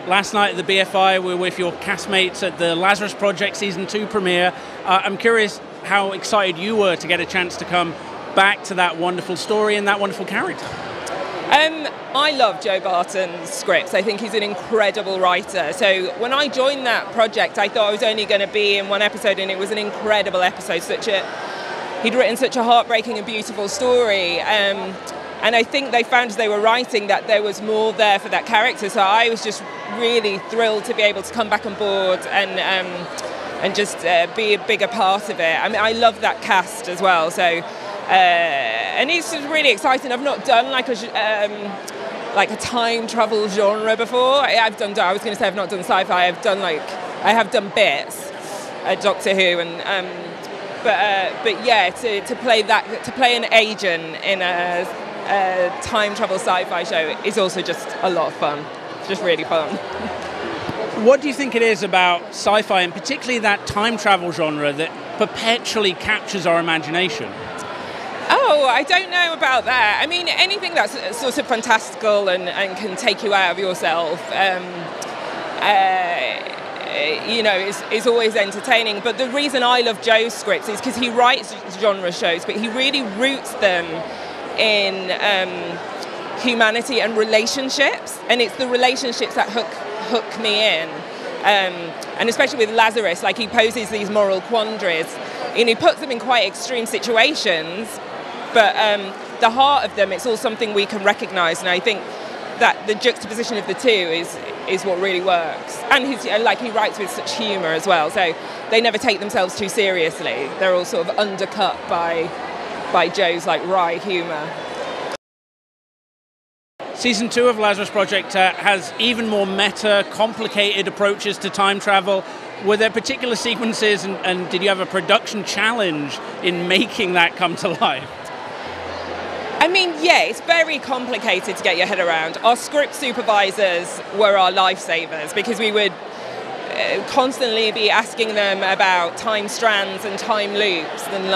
last night at the BFI, we were with your castmates at the Lazarus Project Season 2 premiere. I'm curious how excited you were to get a chance to come back to that wonderful story and that wonderful character. I love Joe Barton's scripts. I think he's an incredible writer. So when I joined that project, I thought I was only going to be in one episode, and it was an incredible episode. He'd written such a heartbreaking and beautiful story. And I think they found as they were writing that there was more there for that character. So I was just really thrilled to be able to come back on board and just be a bigger part of it. I mean, I love that cast as well. So, and it's just really exciting. I've not done like a time travel genre before. I was going to say I've not done sci-fi. I have done bits, Doctor Who, and but yeah, to play an agent in a time travel sci-fi show is also just a lot of fun. It's just really fun. What do you think it is about sci-fi, and particularly that time travel genre, that perpetually captures our imagination? Oh, I don't know about that. I mean, anything that's sort of fantastical and can take you out of yourself, is always entertaining. But the reason I love Joe's scripts is because he writes genre shows, but he really roots them in humanity and relationships, and it's the relationships that hook me in, and especially with Lazarus, like he poses these moral quandaries, and he puts them in quite extreme situations, but the heart of them, it's all something we can recognise, and I think that the juxtaposition of the two is what really works. And he writes with such humour as well, so they never take themselves too seriously. They're all sort of undercut by Joe's like wry humour. Season 2 of Lazarus Project has even more meta, complicated approaches to time travel. Were there particular sequences, and did you have a production challenge in making that come to life? I mean, yeah, it's very complicated to get your head around. Our script supervisors were our lifesavers, because we would constantly be asking them about time strands and time loops, and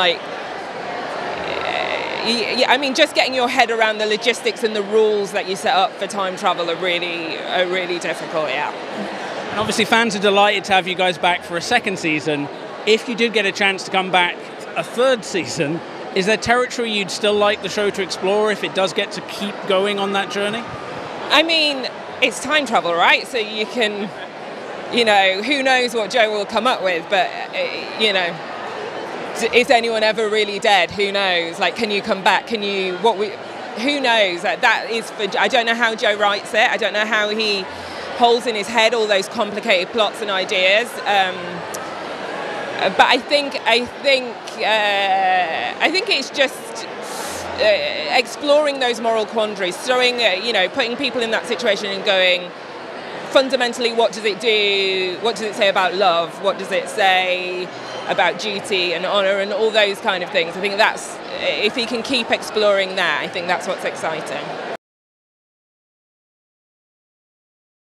I mean, just getting your head around the logistics and the rules that you set up for time travel are really difficult, yeah. And obviously fans are delighted to have you guys back for a second season. If you did get a chance to come back a third season, is there territory you'd still like the show to explore if it does get to keep going on that journey? I mean, it's time travel, right? So you can, who knows what Joe will come up with, but, is anyone ever really dead? Who knows? Like, can you come back? Who knows? That is I don't know how Joe writes it. I don't know how he holds in his head all those complicated plots and ideas. But I think it's just exploring those moral quandaries, putting people in that situation and going, fundamentally, what does it do? What does it say about love? What does it say about duty and honour and all those kind of things? I think that's, if he can keep exploring that, I think that's what's exciting.